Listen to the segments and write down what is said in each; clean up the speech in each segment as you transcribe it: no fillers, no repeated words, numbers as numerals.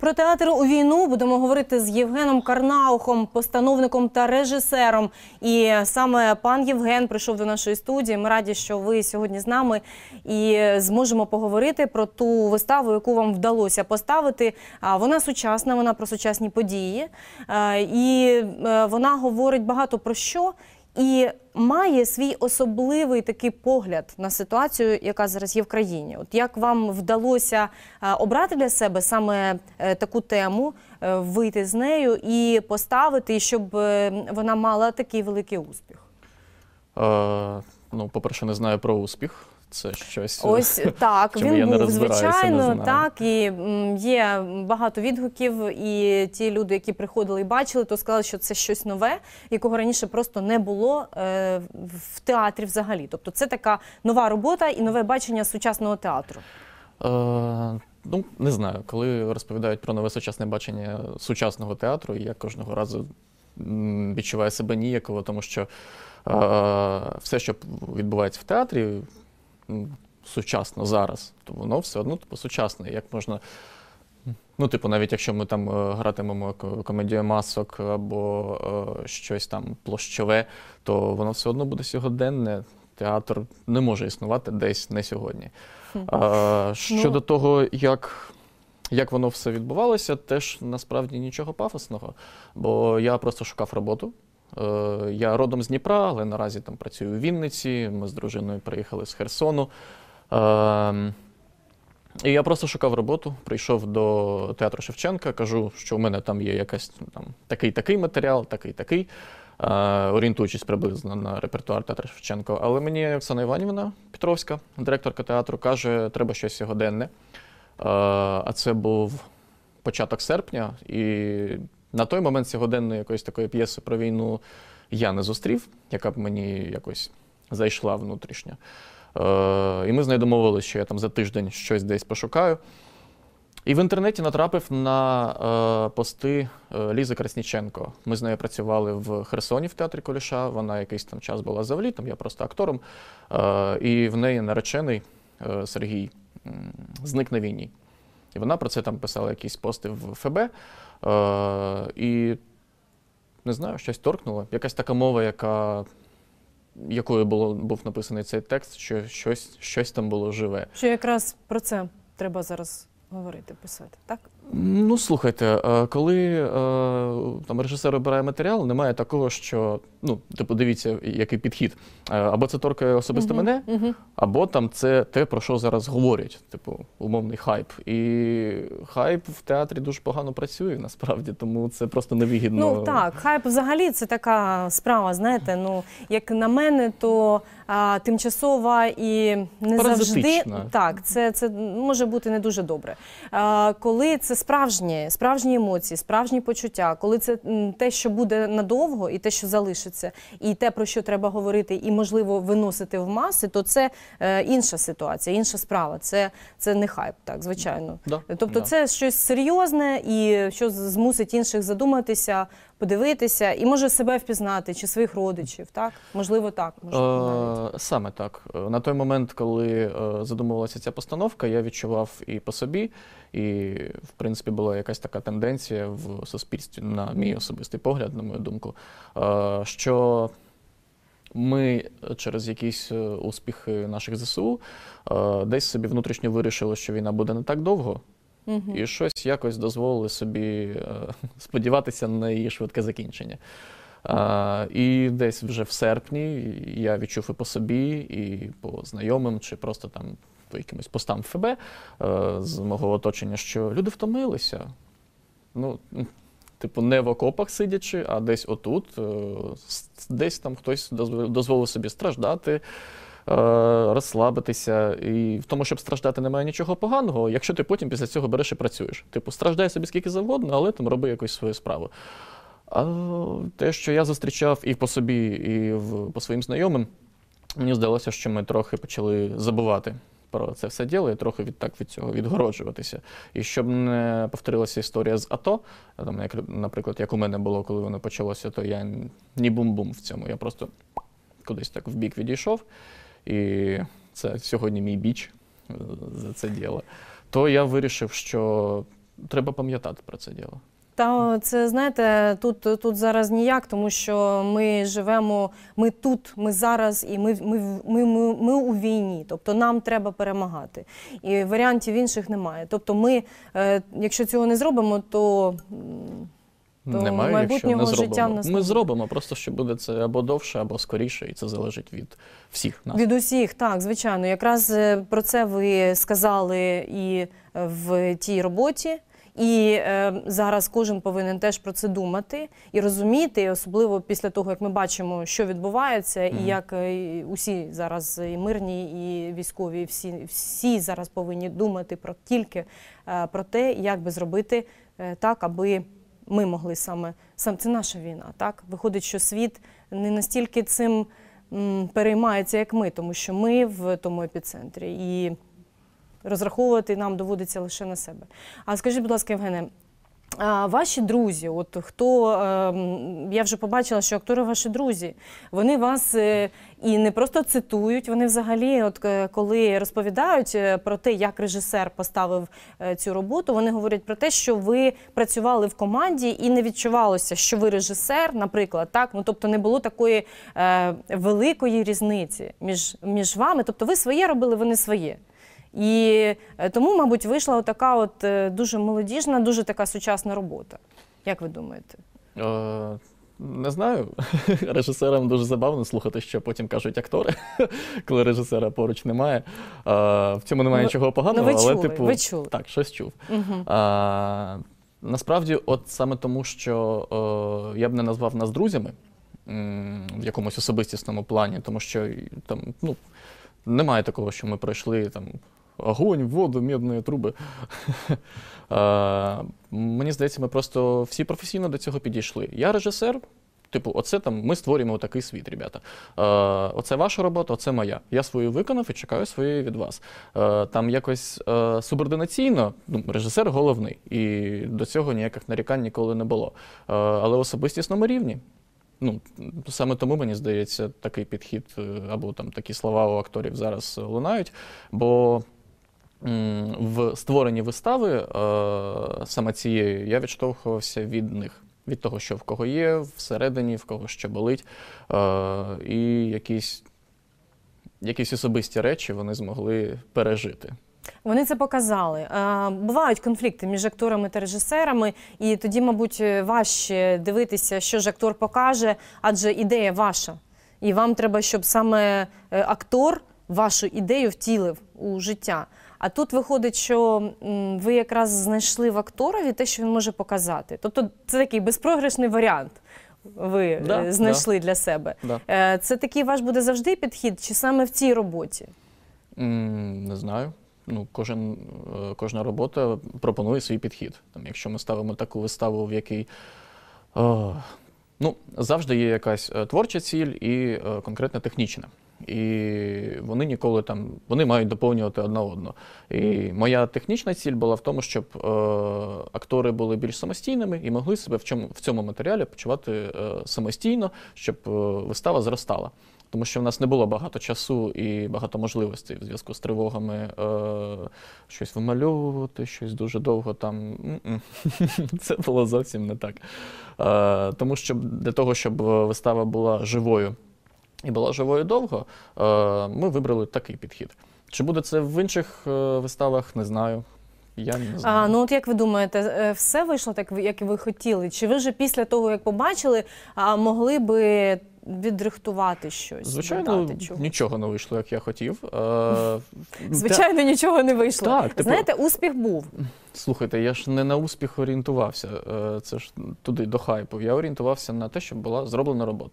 Про театр у війну будемо говорити з Євгеном Карнаухом, постановником та режисером. І саме пан Євген прийшов до нашої студії. Ми раді, що ви сьогодні з нами і зможемо поговорити про ту виставу, яку вам вдалося поставити. Вона сучасна, вона про сучасні події. І вона говорить багато про що. І має свій особливий такий погляд на ситуацію, яка зараз є в країні. От як вам вдалося обрати для себе саме таку тему, вийти з нею і поставити, і щоб вона мала такий великий успіх? Ну, по-перше, не знаю про успіх. Це щось, ось так, він був, звичайно, так, і є багато відгуків, і ті люди, які приходили і бачили, то сказали, що це щось нове, якого раніше просто не було в театрі взагалі. Тобто це така нова робота і нове бачення сучасного театру. Ну, не знаю, коли розповідають про нове сучасне бачення сучасного театру, я кожного разу відчуваю себе ніяково, тому що все, що відбувається в театрі, сучасно зараз, то воно все одно сучасне. Як можна, ну, навіть якщо ми там гратимемо комедію масок або щось там площове, то воно все одно буде сьогоденне. Театр не може існувати десь не сьогодні. Щодо того, як воно все відбувалося, теж насправді нічого пафосного, бо я просто шукав роботу. Я родом з Дніпра, але наразі там працюю у Вінниці, ми з дружиною приїхали з Херсону. І я просто шукав роботу, прийшов до театру Шевченка, кажу, що у мене там є якийсь такий матеріал, такий, орієнтуючись приблизно на репертуар театру Шевченка. Але мені Оксана Іванівна Петровська, директорка театру, каже, треба щось сьогоденне. А це був початок серпня, і на той момент сьогоденної якоїсь такої п'єси про війну я не зустрів, яка б мені якось зайшла внутрішньо. І ми з нею домовилися, що я там за тиждень щось десь пошукаю. І в інтернеті натрапив на пости Лізи Красніченко. Ми з нею працювали в Херсоні в театрі Куліша, вона якийсь там час була завлітом, я просто актором. І в неї наречений Сергій зник на війні. І вона про це там писала якісь пости в ФБ. І, не знаю, щось торкнуло. Якась така мова, якою був написаний цей текст, що щось там було живе. Що якраз про це треба зараз говорити, писати, так? Ну, слухайте, коли там режисер обирає матеріал, немає такого, що, дивіться, який підхід. Або це торкає особисто мене, або там це те, про що зараз говорять, умовний хайп. І хайп в театрі дуже погано працює, насправді, тому це просто невигідно. Ну, так, хайп взагалі це така справа, знаєте, як на мене, то тимчасова і не завжди. Так, це може бути не дуже добре. Коли це справжні емоції, справжні почуття, коли це те, що буде надовго, і те, що залишиться, і те, про що треба говорити, і, можливо, виносити в маси, то це інша ситуація, інша справа. Це не хайп, так, звичайно. Тобто це щось серйозне, і що змусить інших задуматися, подивитися, і може себе впізнати, чи своїх родичів, так? Можливо, так. Саме так. На той момент, коли задумувалася ця постановка, я відчував і по собі, і, в принципі, була якась така тенденція в суспільстві, на мій особистий погляд, на мою думку, що ми через якісь успіхи наших ЗСУ десь собі внутрішньо вирішили, що війна буде не так довго, і щось якось дозволили собі сподіватися на її швидке закінчення. І десь вже в серпні я відчув і по собі, і по знайомим, чи просто там по якимось постам ФБ з мого оточення, що люди втомилися. Не в окопах сидячи, а десь отут, десь там хтось дозволив собі страждати, розслабитися. І в тому, щоб страждати, немає нічого поганого, якщо ти потім після цього береш і працюєш. Страждай собі скільки завгодно, але там роби якусь свою справу. А те, що я зустрічав і по собі, і по своїм знайомим, мені здалося, що ми трохи почали забувати про це все діло і трохи від цього відгороджуватися. І щоб не повторилася історія з АТО, наприклад, як у мене було, коли воно почалося, то я ні бум-бум в цьому. Я просто кудись так в бік відійшов, і це сьогодні мій біч за це діло. То я вирішив, що треба пам'ятати про це діло. Та це, знаєте, тут зараз ніяк, тому що ми живемо, ми тут, ми зараз, і ми у війні. Тобто нам треба перемагати. І варіантів інших немає. Тобто ми, якщо цього не зробимо, то Немає, майбутнього якщо не життя в нас не Ми буде. зробимо, просто що буде це або довше, або скоріше, і це залежить від всіх нас. Від усіх, так, звичайно. Якраз про це ви сказали і в тій роботі. І зараз кожен повинен теж про це думати і розуміти, і особливо після того, як ми бачимо, що відбувається, і як усі зараз, і мирні, і військові, всі зараз повинні думати тільки про те, як би зробити так, аби ми могли саме це наша війна. Так? Виходить, що світ не настільки цим переймається, як ми, тому що ми в тому епіцентрі. І розраховувати нам доводиться лише на себе. А скажіть, будь ласка, Євгене, ваші друзі, от хто, я вже побачила, що актори ваші друзі, вони вас і не просто цитують, вони взагалі, от коли розповідають про те, як режисер поставив цю роботу, вони говорять про те, що ви працювали в команді і не відчувалося, що ви режисер, наприклад, так? Ну, тобто не було такої великої різниці між вами, тобто ви своє робили, вони своє. І тому, мабуть, вийшла отака от дуже молодіжна, дуже така сучасна робота. Як ви думаєте? Не знаю. Режисерам дуже забавно слухати, що потім кажуть актори, коли режисера поруч немає. В цьому немає нічого поганого, але ви чули. Так, щось чув. Насправді, от саме тому, що я б не назвав нас друзями в якомусь особистісному плані, тому що там, ну, немає такого, що ми пройшли там огонь, воду, медні труби. Мені здається, ми просто всі професійно до цього підійшли. Я режисер, типу, оце там, ми створюємо такий світ, ребята. Оце ваша робота, оце моя. Я свою виконав і чекаю своєї від вас. Там якось субординаційно, ну, режисер головний, і до цього ніяких нарікань ніколи не було. Але в особистісному рівні. Ну, саме тому, мені здається, такий підхід або там такі слова у акторів зараз лунають, бо в створенні вистави саме цієї я відштовхувався від них, від того, що в кого є, всередині, в кого що болить, і якісь особисті речі вони змогли пережити. Вони це показали. Бувають конфлікти між акторами та режисерами, і тоді, мабуть, важче дивитися, що ж актор покаже, адже ідея ваша. І вам треба, щоб саме актор вашу ідею втілив у життя. А тут виходить, що ви якраз знайшли в акторові те, що він може показати. Тобто це такий безпрограшний варіант ви знайшли для себе. Це такий ваш буде завжди підхід, чи саме в цій роботі? Не знаю. Ну, кожна робота пропонує свій підхід. Там, якщо ми ставимо таку виставу, в якій завжди є якась творча ціль і конкретна технічна. І вони ніколи там, вони мають доповнювати одна одну. І моя технічна ціль була в тому, щоб актори були більш самостійними і могли себе в цьому матеріалі почувати самостійно, щоб вистава зростала. Тому що в нас не було багато часу і багато можливостей в зв'язку з тривогами щось вимальовувати, щось дуже довго там. Це було зовсім не так. Тому що для того, щоб вистава була живою і була живою довго, ми вибрали такий підхід. Чи буде це в інших виставах, не знаю. Я не знаю. Ну от як ви думаєте, все вийшло так, як ви хотіли? Чи ви вже після того, як побачили, могли би відрихтувати щось? Звичайно, нічого не вийшло, як я хотів. Звичайно, нічого не вийшло. Так, знаєте, успіх був. Слухайте, я ж не на успіх орієнтувався, це ж туди, до хайпу. Я орієнтувався на те, щоб була зроблена робота.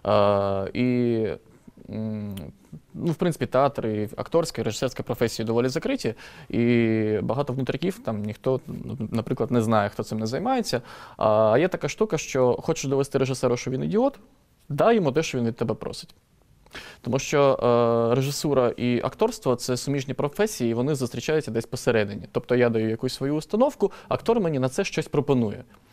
В принципі, театр і акторська, і режисерська професії доволі закриті, і багато внутріків, там ніхто, наприклад, не знає, хто цим не займається. А є така штука, що хочеш довести режисеру, що він ідіот, дай йому те, що він від тебе просить. Тому що режисура і акторство – це суміжні професії, і вони зустрічаються десь посередині. Тобто я даю якусь свою установку, актор мені на це щось пропонує.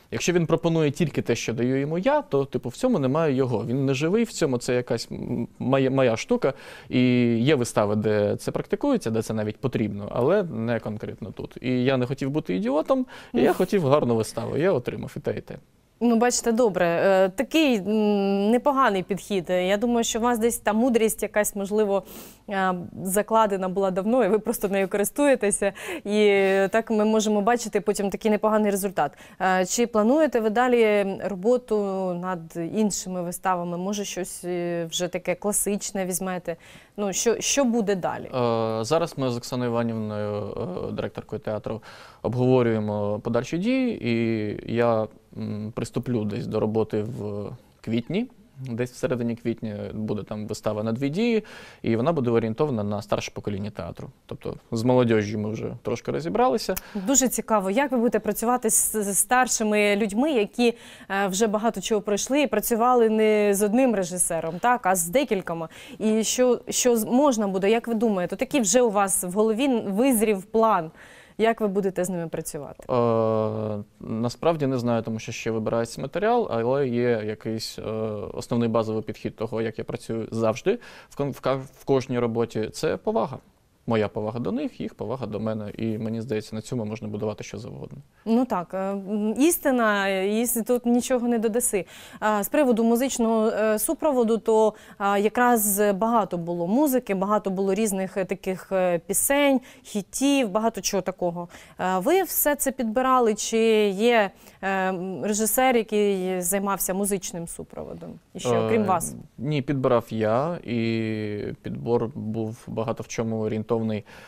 Якщо він пропонує тільки те, що даю йому я, то типу в цьому немає його. Він не живий, в цьому це якась моя штука. І є вистави, де це практикується, де це навіть потрібно, але не конкретно тут. І я не хотів бути ідіотом, і я хотів гарну виставу. Я отримав і те, і те. Ну, бачите, добре. Такий непоганий підхід. Я думаю, що у вас десь та мудрість якась, можливо, закладена була давно, і ви просто нею користуєтеся. І так ми можемо бачити потім такий непоганий результат. Чи плануєте ви далі роботу над іншими виставами? Може, щось вже таке класичне візьмете? Ну, що буде далі? Зараз ми з Оксаною Іванівною, директоркою театру, обговорюємо подальші дії, і я приступлю десь до роботи в квітні. Десь всередині квітня буде там вистава на 2 дії, і вона буде орієнтована на старше покоління театру. Тобто з молодіжжю ми вже трошки розібралися. Дуже цікаво, як ви будете працювати з старшими людьми, які вже багато чого пройшли і працювали не з одним режисером, так, а з декількома. І що можна буде, як ви думаєте, такий вже у вас в голові визрів план. Як ви будете з ними працювати? Насправді не знаю, тому що ще вибирається матеріал, але є якийсь основний базовий підхід того, як я працюю завжди в кожній роботі. Це повага. Моя повага до них, їх повага до мене. І мені здається, на цьому можна будувати що завгодно. Ну так, істина, тут нічого не додаси. З приводу музичного супроводу, то якраз багато було музики, багато було різних таких пісень, хітів, багато чого такого. Ви все це підбирали, чи є режисер, який займався музичним супроводом? І ще, окрім вас? Ні, підбирав я, і підбор був багато в чому орієнтований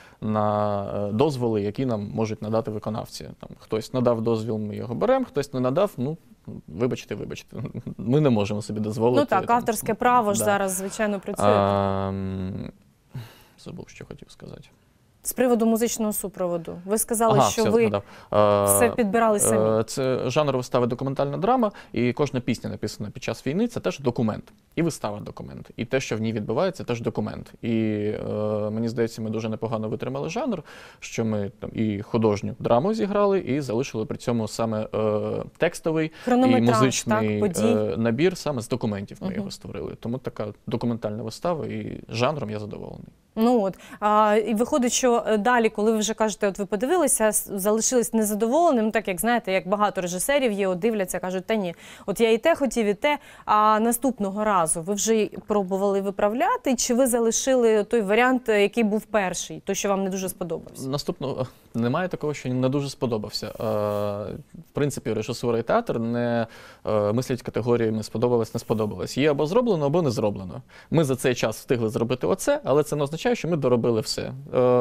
на дозволи, які нам можуть надати виконавці. Там, хтось надав дозвіл, ми його беремо, хтось не надав, ну, вибачте. Ми не можемо собі дозволити. Ну так, авторське право ж зараз, звичайно, працює. Забув, що хотів сказати. З приводу музичного супроводу. Ви сказали, що ви все підбирали самі. Це жанр вистави документальна драма, і кожна пісня, написана під час війни, це теж документ. І вистава документ. І те, що в ній відбувається, теж документ. І мені здається, ми дуже непогано витримали жанр, що ми там і художню драму зіграли, і залишили при цьому саме текстовий і музичний набір саме з документів ми його створили. Тому така документальна вистава, і жанром я задоволений. Ну от, і виходить, що далі, коли ви вже кажете, от ви подивилися, залишились незадоволеним, так як, знаєте, як багато режисерів є, от дивляться, кажуть, та ні, от я і те хотів, і те, а наступного разу ви вже пробували виправляти, чи ви залишили той варіант, який був перший, той, що вам не дуже сподобався? Наступного немає такого, що не дуже сподобався. В принципі, режисура і театр не мислять категоріями сподобалось, не сподобалось. Є або зроблено, або не зроблено. Ми за цей час встигли зробити оце, але це не означає, що ми доробили все.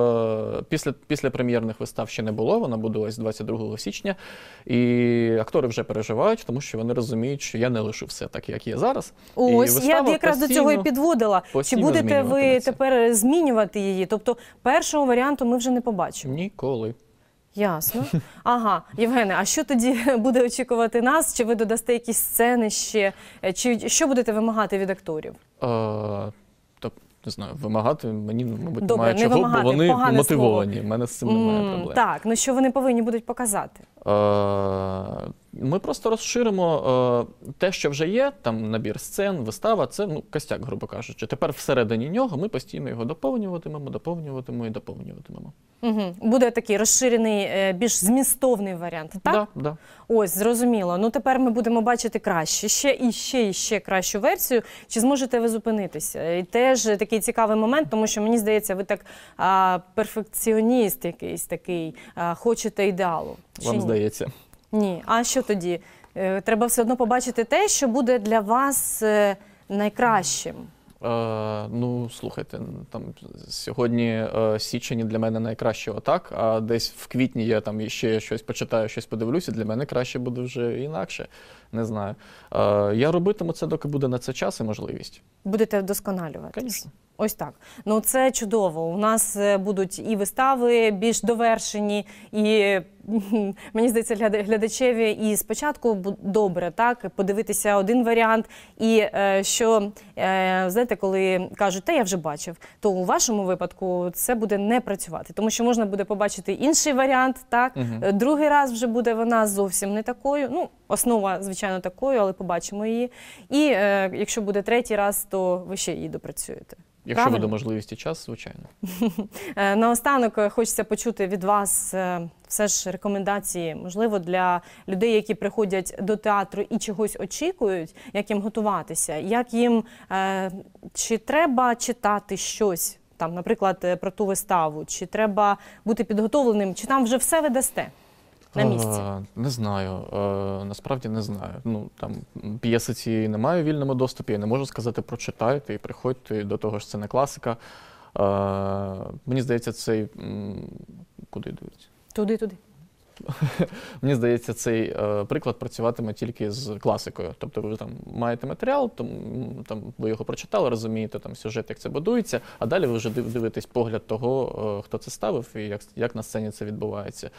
Після прем'єрних вистав ще не було, вона буде ось 22 січня. І актори вже переживають, тому що вони розуміють, що я не лишу все так, як є зараз. Ось, я якраз до цього і підводила. Чи будете ви тепер змінювати її? Тобто першого варіанту ми вже не побачимо? Ніколи. Ясно. Ага. Євгене, а що тоді буде очікувати нас? Чи ви додасте якісь сцени ще? Чи що будете вимагати від акторів? Не знаю, вимагати мені, мабуть, Добре, немає чого, вимагати, бо вони мотивовані. слово. У мене з цим немає проблем. Так, ну що вони повинні будуть показати? Ми просто розширимо те, що вже є, там набір сцен, вистава, це костяк, грубо кажучи. Тепер всередині нього ми постійно його доповнюватимемо. Угу. Буде такий розширений, більш змістовний варіант, так? Так, да. Ось, зрозуміло. Ну тепер ми будемо бачити краще, ще кращу версію. Чи зможете ви зупинитися? І теж такий цікавий момент, тому що, мені здається, ви так перфекціоніст якийсь такий, хочете ідеалу. Вам здається? Ні. А що тоді? Треба все одно побачити те, що буде для вас найкращим. Слухайте, там сьогодні січень для мене найкраще отак, а десь в квітні я там ще щось почитаю, щось подивлюся, для мене краще буде вже інакше. Не знаю. Я робитиму це, доки буде на це час і можливість. Будете вдосконалюватися? Звісно. Ось так. Ну, це чудово. У нас будуть і вистави більш довершені, і мені здається, глядачеві і спочатку добре, так, подивитися один варіант, і що, знаєте, коли кажуть, та я вже бачив, то у вашому випадку це буде не працювати, тому що можна буде побачити інший варіант, так, другий раз вже буде вона зовсім не такою, ну, основа, звичайно, такою, але побачимо її, і якщо буде третій раз, то ви ще її допрацюєте. Якщо буде можливість і час, звичайно. Наостанок хочеться почути від вас все ж рекомендації, можливо, для людей, які приходять до театру і чогось очікують, як їм готуватися, як їм, чи треба читати щось, там, наприклад, про ту виставу, чи треба бути підготовленим, чи там вже все ви дасте на місці? Не знаю, насправді не знаю. Ну, там, п'єси цієї немає у вільному доступі, я не можу сказати, прочитайте і приходьте, до того ж це не класика. Мені здається, цей... Куди дивиться? Туди. Мені здається, цей приклад працюватиме тільки з класикою. Тобто ви там маєте матеріал, там ви його прочитали, розумієте там сюжет, як це будується, а далі ви вже дивитесь погляд того, хто це ставив і як на сцені це відбувається.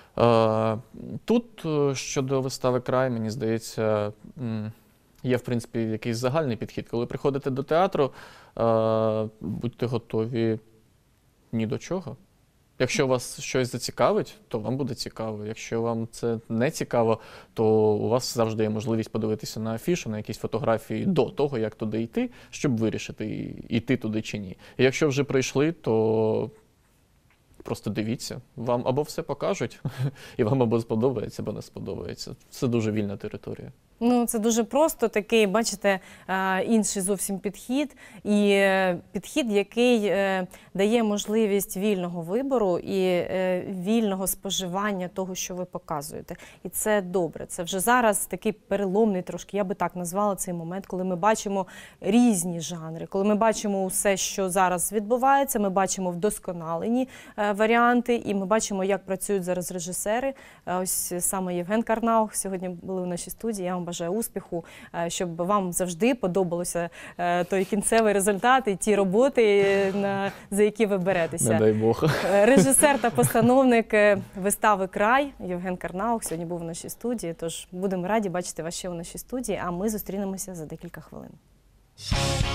Тут, щодо вистави «Край», мені здається, є, в принципі, якийсь загальний підхід. Коли приходите до театру, будьте готові ні до чого. Якщо вас щось зацікавить, то вам буде цікаво. Якщо вам це не цікаво, то у вас завжди є можливість подивитися на афішу, на якісь фотографії до того, як туди йти, щоб вирішити, йти туди чи ні. І якщо вже прийшли, то просто дивіться. Вам або все покажуть, і вам або сподобається, або не сподобається. Це дуже вільна територія. Ну, це дуже просто такий, бачите, інший зовсім підхід. І підхід, який дає можливість вільного вибору і вільного споживання того, що ви показуєте. І це добре. Це вже зараз такий переломний трошки, я би так назвала цей момент, коли ми бачимо різні жанри, коли ми бачимо все, що зараз відбувається, ми бачимо вдосконалені варіанти, і ми бачимо, як працюють зараз режисери. Ось саме Євген Карнаух сьогодні були в нашій студії. Я вам бажаю успіху, щоб вам завжди подобалося той кінцевий результат і ті роботи, за які ви беретеся. Не дай Бог. Режисер та постановник вистави «Край» Євген Карнаух сьогодні був в нашій студії, тож будемо раді бачити вас ще у нашій студії, а ми зустрінемося за декілька хвилин.